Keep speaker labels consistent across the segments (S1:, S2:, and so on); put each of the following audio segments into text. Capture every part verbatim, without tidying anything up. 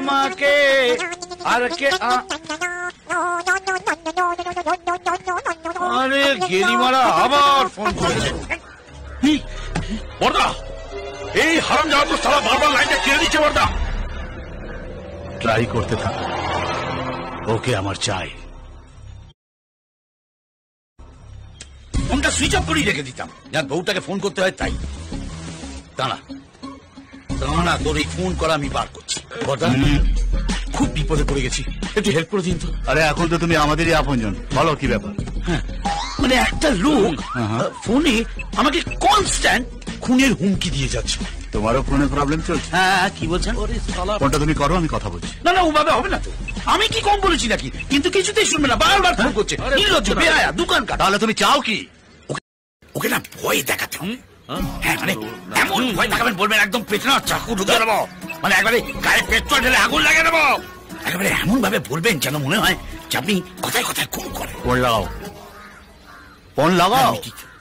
S1: আমাকে আর কে আরে গেরিমারা আবার ফোন করেছে।
S2: বর্দা, এই হারামজাদা সারা বারবার লাইনটা কেড়ে দিচ্ছে। বর্দা
S1: ট্রাই করতে থাকো, ওকে আমার চাই। ফোনটা সুইচ অফ করেই রেখে দিতাম, যার বউটাকে ফোন করতে হয় তাই। দাঁড়া দাঁড়া, তোর এই ফোন করা আমি বার করছি। বর্দা, খুব বিপদে পড়ে গেছি, একটু হেল্প করে দিন তো।
S3: আরে এখন তো তুমি আমাদেরই আপনজন, বলো কি ব্যাপার?
S1: হ্যাঁ, মানে একটা লোক ফোনে আমাকে কনস্ট্যান্ট খুনের হুমকি দিয়ে যাচ্ছে।
S3: তোমারও ফোনে প্রবলেম চলছে?
S1: হ্যাঁ, কি বলছেন?
S3: ফোনটা তুমি করো, আমি কথা বলছি।
S1: না না, ওভাবে হবে না তো। আমি কি কম বলেছি নাকি? কিন্তু কিছুতেই শুনবে না, বারবার ফোন করছে। নির্লজ্জ, বেহায়া, দোকান কাটা।
S3: তাহলে তুমি চাও কি?
S1: ওকে না ভয় দেখাতে। হ্যাঁ, মানে এমন ভয় দেখাবেন, বলবেন একদম পেছনে চাকু ঢুকে দেবো, মানে একবারে গায়ে পেট্রোল ঢেলে আগুন লাগিয়ে দেবো। একেবারে এমন ভাবে বলবেন যেন মনে হয় যে আপনি কথায় কথায় খুন করেন।
S3: ফোন লাগাও, ফোন লাগাও।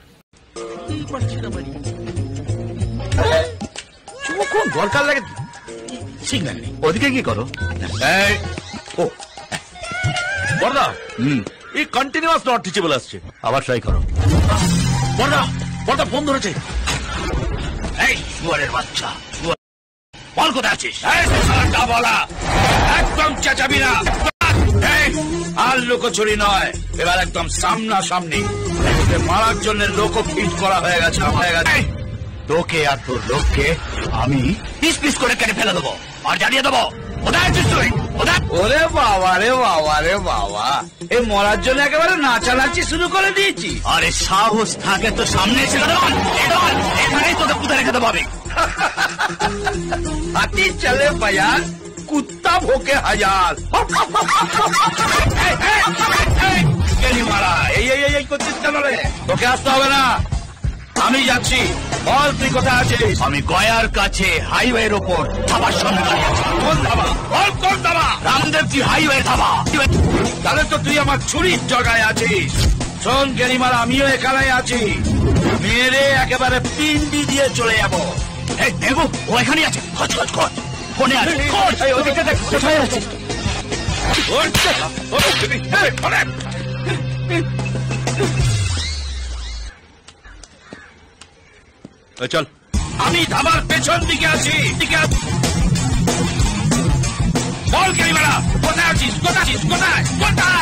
S1: কোন দরকার লাগে সিগন্যাল নেই।
S3: ওদিকে কি করো?
S1: ও
S2: বর্দা,
S3: হুম,
S2: এই কন্টিনিউয়াস নট টিচেবল আসছে।
S3: আবার ট্রাই করো।
S1: বর্দা, বর্দা ফোন ধরেছে। এই শুয়ারের বাচ্চা, বল কোথায় আছিস? বলা একদম চেঁচাবি না, আর লোকচুরি নয়, এবার একদম সামনা সামনি। মারার জন্য লোক ফিট করা হয়ে গেছে হয়ে গেছে
S3: তোকে আর তোর লোককে আমি
S1: পিস পিস করে কেটে ফেলে দেবো আর জানিয়ে দেবো কোথায় আছিস তুই। ওরে বাবা রে বাবা রে বাবা, এই মরার জন্য একেবারে নাচানাচি শুরু করে দিয়েছি।
S3: আরে সাহস থাকে তো সামনে এসে
S1: এখানেই তোকে কোথায় রেখে দেবো আমি। হাতি চলে বায়ার, কুত্তা ভোকে হাজার। মারা এই এই এই করছিস কেন রে? তোকে আসতে হবে না, আমি যাচ্ছি। বল তুই কোথায় আছিস?
S3: আমি গয়ার কাছে হাইওয়ের ওপর ধাবার সামনে দাঁড়িয়ে আছি।
S1: কোন ধাবা? বল কোন ধাবা?
S3: রামদেবজি হাইওয়ে ধাবা।
S1: তাহলে তো তুই আমার ছুরির জগায় আছিস। শোন গেরিমারা, আমিও এখানে আছি, মেরে একেবারে পিন্ডি দিয়ে চলে যাবো।
S3: এই দেবো, ও এখানে আছে। খোঁজ খোঁজ খোঁজ, ফোনে আছে।
S1: ওদিকে দেখ কোথায় আছে।
S2: চল,
S1: আমি ধাবার পেছন দিকে আছি। বল গেরিমারা, কোথায় আছিস? কোথায় আছিস? কোথায় কোথায়?